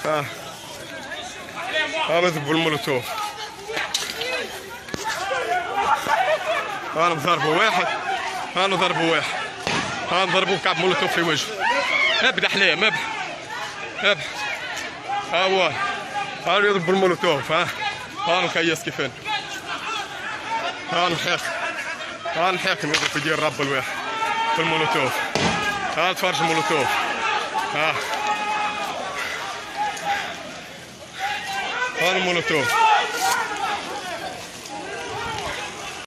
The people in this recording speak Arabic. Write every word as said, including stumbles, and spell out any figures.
ها ها نضربوا المولوتوف. ها نضربوا واحد، ها نضربوا واحد، ها نضربوا كعب مولوتوف في وجهه. ابدا حليم ابدا ابدا. ها هو ها يضرب المولوتوف. ها ها نكيس كيفين. ها نحاكم ها نحاكم يضرب في دير رب الواحد في المولوتوف. ها تفرج المولوتوف. ها ها المولوتوف.